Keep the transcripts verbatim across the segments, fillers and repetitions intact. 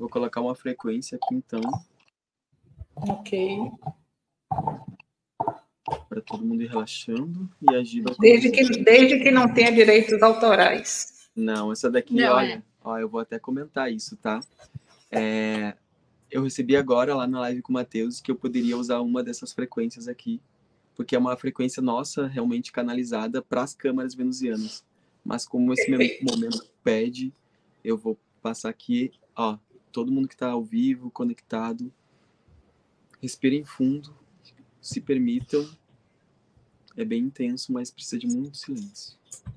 Vou colocar uma frequência aqui, então. Ok. Para todo mundo ir relaxando e agir. Desde que, desde que não tenha direitos autorais. Não, essa daqui, não, olha, é. ó, eu vou até comentar isso, tá? É, eu recebi agora lá na live com o Matheus que eu poderia usar uma dessas frequências aqui, porque é uma frequência nossa realmente canalizada para as câmaras venusianas. Mas como esse Perfeito. momento pede, eu vou passar aqui, ó, todo mundo que está ao vivo, conectado, respirem fundo, se permitam. É bem intenso, mas precisa de muito silêncio.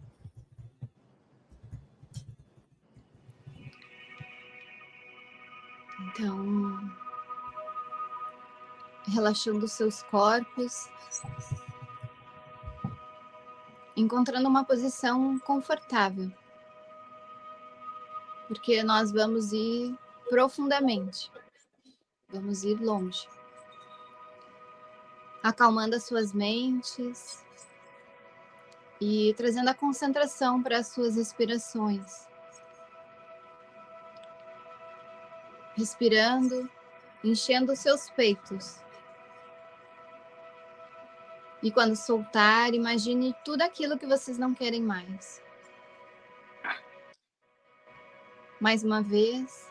Então, relaxando os seus corpos, encontrando uma posição confortável, porque nós vamos ir profundamente, vamos ir longe, acalmando as suas mentes e trazendo a concentração para as suas respirações. Respirando, enchendo os seus peitos. E quando soltar, imagine tudo aquilo que vocês não querem mais. Mais uma vez,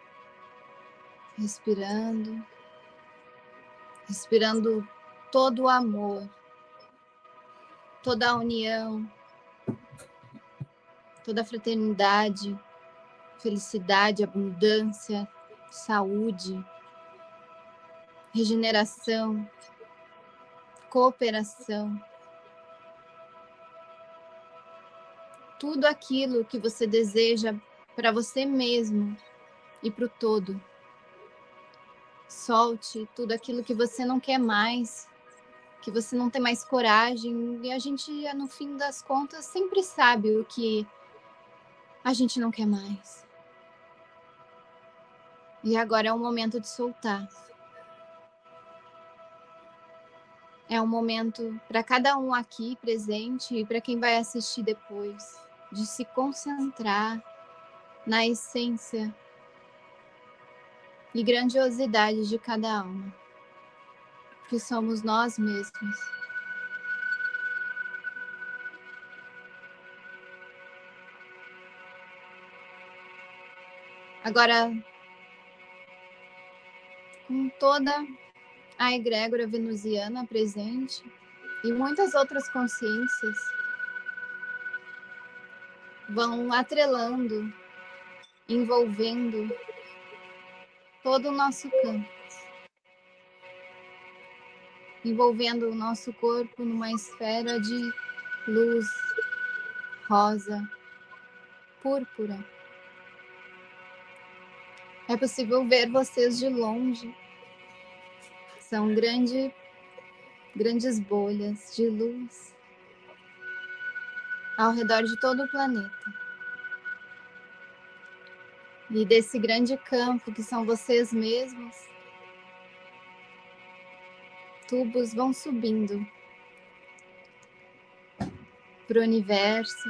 respirando, respirando todo o amor, toda a união, toda a fraternidade, felicidade, abundância, saúde, regeneração, cooperação. Tudo aquilo que você deseja para você mesmo e para o todo. Solte tudo aquilo que você não quer mais, que você não tem mais coragem. E a gente, no fim das contas, sempre sabe o que a gente não quer mais. E agora é o momento de soltar. É um momento para cada um aqui presente e para quem vai assistir depois, de se concentrar na essência e grandiosidade de cada alma, que somos nós mesmos. Agora, com toda a egrégora venusiana presente e muitas outras consciências vão atrelando, envolvendo todo o nosso campo, envolvendo o nosso corpo numa esfera de luz rosa, púrpura. É possível ver vocês de longe. São grande, grandes bolhas de luz ao redor de todo o planeta. E desse grande campo que são vocês mesmos, tubos vão subindo para o universo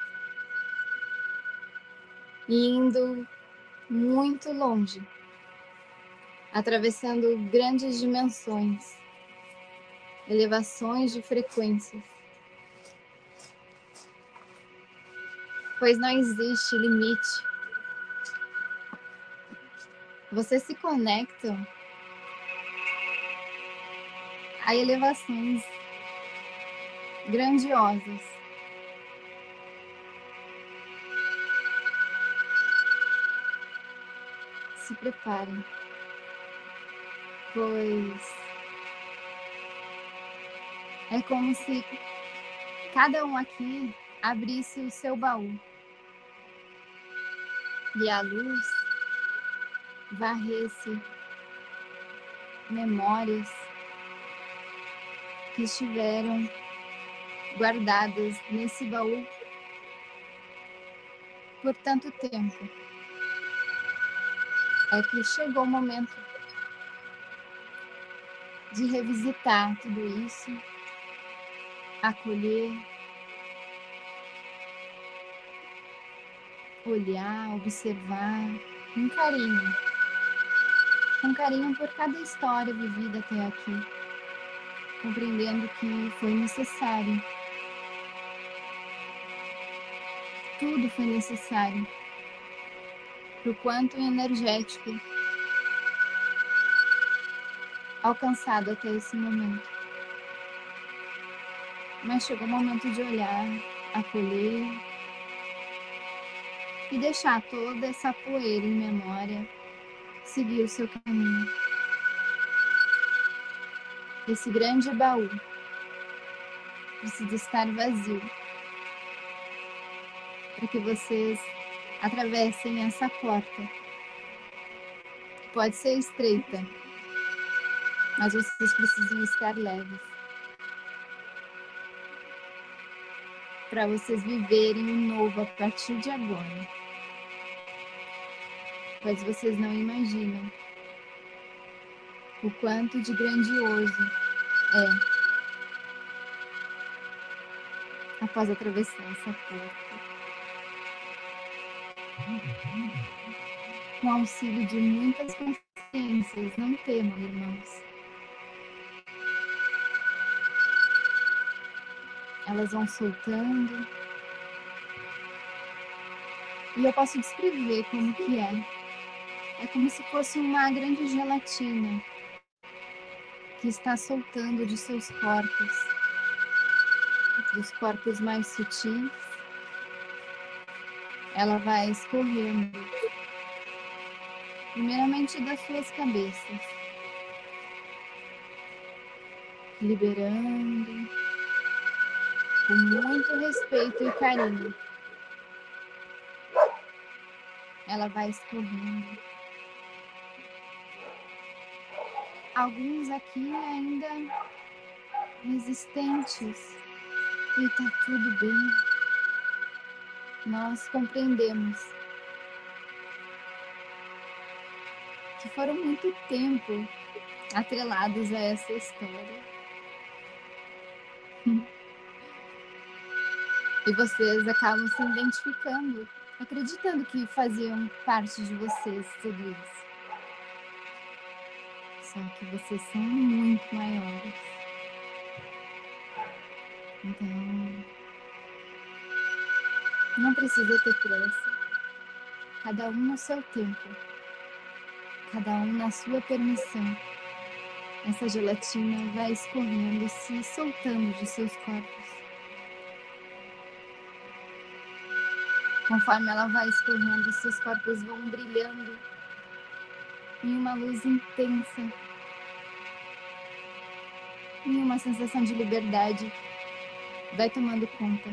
e indo muito longe, atravessando grandes dimensões, elevações de frequências, pois não existe limite. Vocês se conectam a elevações grandiosas. Se preparem, pois é como se cada um aqui abrisse o seu baú e a luz varresse memórias que estiveram guardadas nesse baú por tanto tempo. É que chegou o momento de revisitar tudo isso, acolher, olhar, observar com carinho. com carinho por cada história vivida até aqui, compreendendo que foi necessário. Tudo foi necessário para o quanto energético alcançado até esse momento. Mas chegou o momento de olhar, acolher e deixar toda essa poeira em memória seguir o seu caminho. Esse grande baú precisa estar vazio para que vocês atravessem essa porta, que pode ser estreita, mas vocês precisam estar leves para vocês viverem o novo a partir de agora. Pois vocês não imaginam o quanto de grandioso é após atravessar essa porta. Com auxílio de muitas consciências, não temam, irmãos. Elas vão soltando. E eu posso descrever como que é. É como se fosse uma grande gelatina que está soltando de seus corpos, dos corpos mais sutis. Ela vai escorrendo, primeiramente das suas cabeças, liberando com muito respeito e carinho. Ela vai escorrendo. Alguns aqui ainda resistentes, e tá tudo bem. Nós compreendemos que foram muito tempo atrelados a essa história. E vocês acabam se identificando, acreditando que faziam parte de vocês tudo isso. Só que vocês são muito maiores. Então, não precisa ter pressa. Cada um no seu tempo. Cada um na sua permissão. Essa gelatina vai escorrendo, se soltando de seus corpos. Conforme ela vai escorrendo, seus corpos vão brilhando em uma luz intensa. E uma sensação de liberdade vai tomando conta.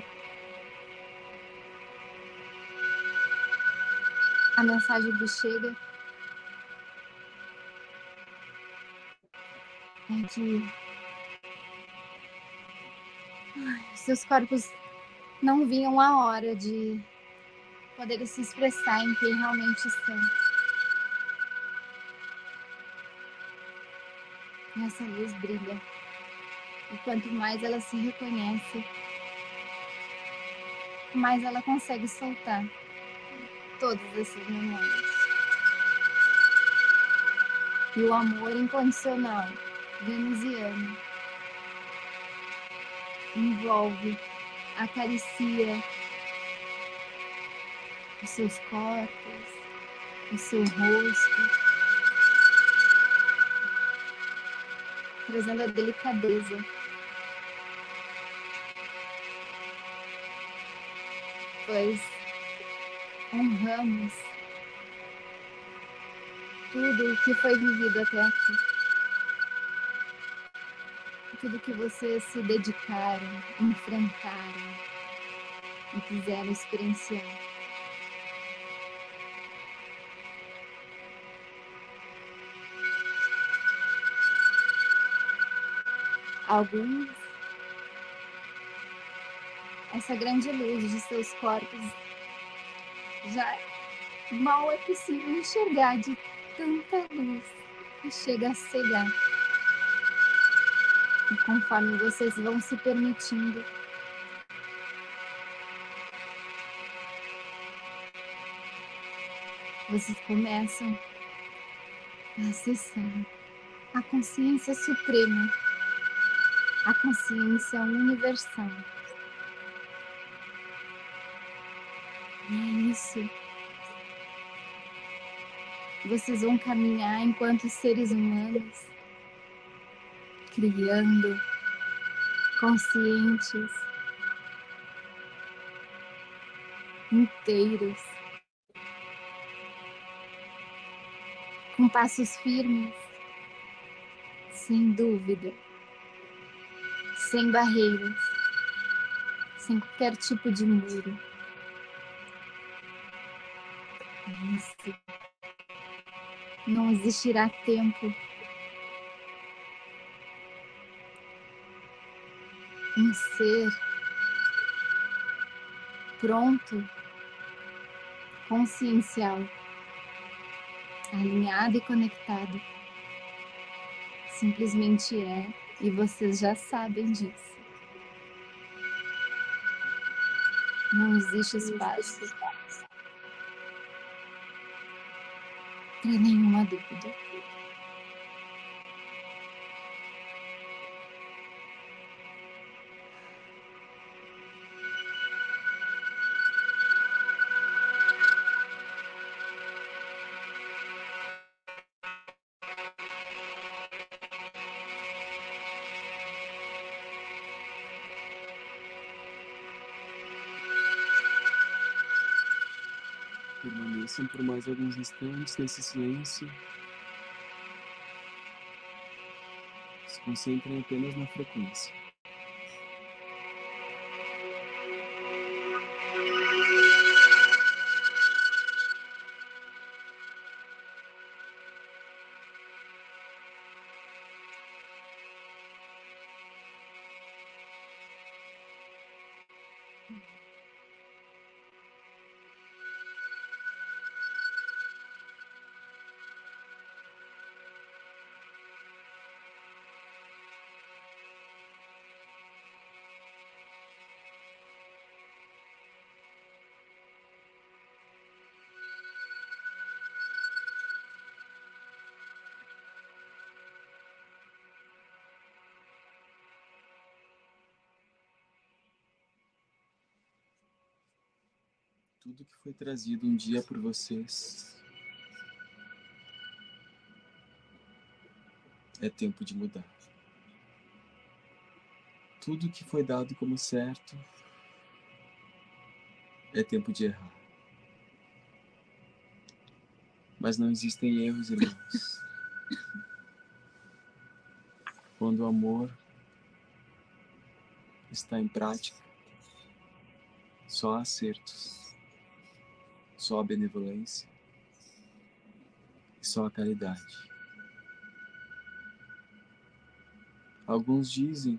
A mensagem que chega é de ai, seus corpos não viam a hora de poderem se expressar em quem realmente são. E essa luz brilha. E quanto mais ela se reconhece, mais ela consegue soltar todas essas memórias. E o amor incondicional, venusiano, envolve, acaricia os seus corpos, o seu rosto, trazendo a delicadeza. Pois honramos tudo o que foi vivido até aqui. Tudo que vocês se dedicaram, enfrentaram e quiseram experienciar. Alguns, essa grande luz de seus corpos já mal é possível enxergar de tanta luz que chega a cegar. E conforme vocês vão se permitindo, vocês começam acessando a consciência suprema, a consciência universal. E é isso. Vocês vão caminhar enquanto seres humanos, criando, conscientes, inteiros, com passos firmes, sem dúvida, sem barreiras, sem qualquer tipo de muro. É isso. Não existirá tempo. Um ser pronto, consciencial, alinhado e conectado. Simplesmente é, e vocês já sabem disso. Não existe espaço para nenhuma dúvida. Permaneçam por mais alguns instantes nesse silêncio. Se concentrem apenas na frequência. Tudo que foi trazido um dia por vocês é tempo de mudar. Tudo que foi dado como certo é tempo de errar. Mas não existem erros, irmãos. Quando o amor está em prática, só há acertos, só há benevolência e só há caridade. Alguns dizem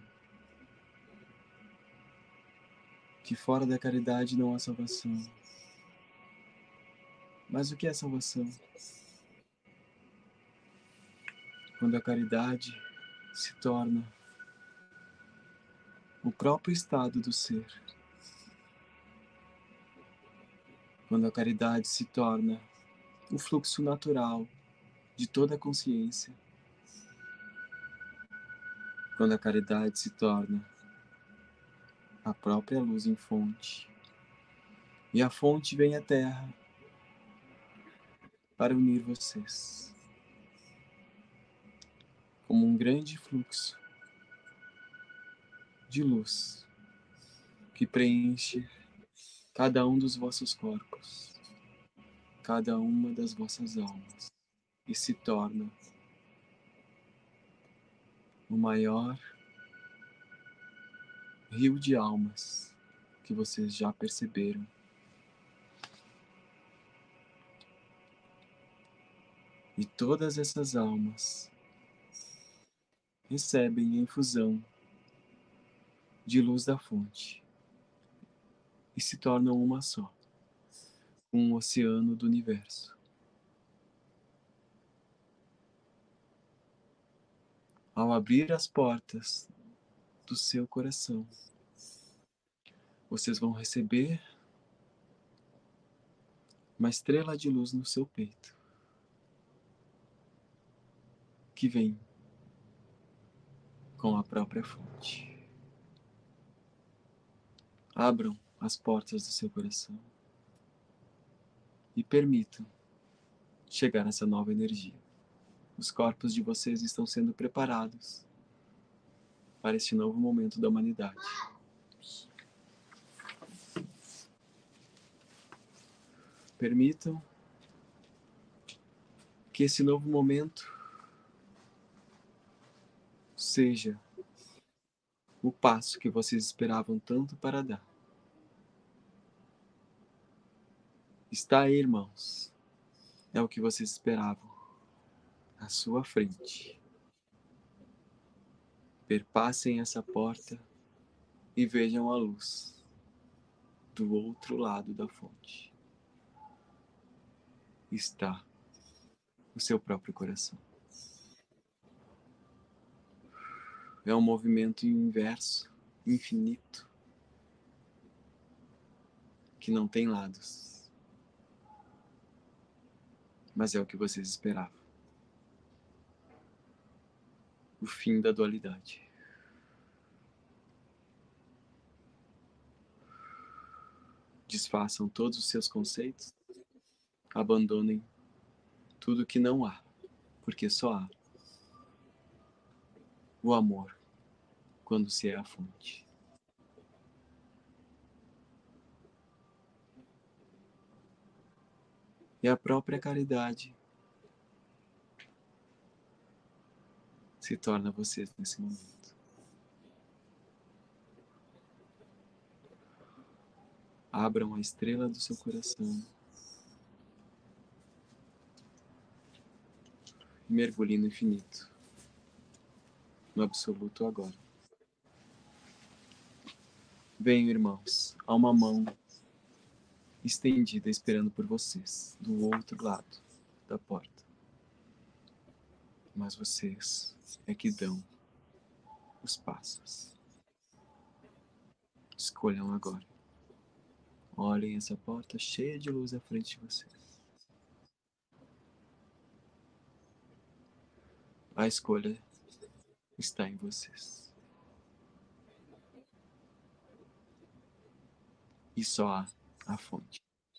que fora da caridade não há salvação. Mas o que é salvação? Quando a caridade se torna o próprio estado do ser. Quando a caridade se torna o fluxo natural de toda a consciência. Quando a caridade se torna a própria luz em fonte. E a fonte vem à Terra para unir vocês. Como um grande fluxo de luz que preenche cada um dos vossos corpos, cada uma das vossas almas, e se torna o maior rio de almas que vocês já perceberam. E todas essas almas recebem a infusão de luz da fonte e se tornam uma só, com o oceano do universo. Ao abrir as portas do seu coração, vocês vão receber uma estrela de luz no seu peito. que vem com a própria fonte. Abram as portas do seu coração e permitam chegar essa nova energia. Os corpos de vocês estão sendo preparados para este novo momento da humanidade. Permitam que esse novo momento seja o passo que vocês esperavam tanto para dar. Está aí, irmãos. É o que vocês esperavam. À sua frente. Perpassem essa porta e vejam a luz do outro lado da fonte. Está o seu próprio coração. É um movimento inverso, infinito, que não tem lados. Mas é o que vocês esperavam. O fim da dualidade. Desfaçam todos os seus conceitos. Abandonem tudo que não há, porque só há o amor quando se é a fonte. E a própria caridade se torna vocês nesse momento. Abram a estrela do seu coração e mergulhem no infinito, no absoluto agora. Venham, irmãos, há uma mão estendida esperando por vocês, do outro lado da porta. Mas vocês é que dão os passos. Escolham agora. Olhem essa porta cheia de luz à frente de vocês. A escolha está em vocês. E só há a fonte.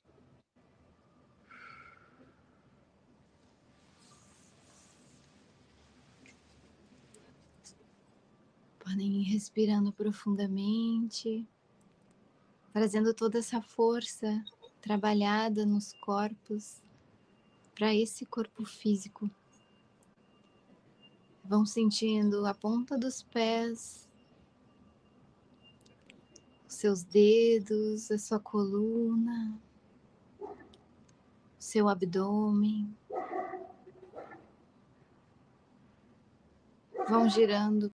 Podem ir respirando profundamente, trazendo toda essa força trabalhada nos corpos para esse corpo físico. Vão sentindo a ponta dos pés, os seus dedos, a sua coluna, o seu abdômen. Vão girando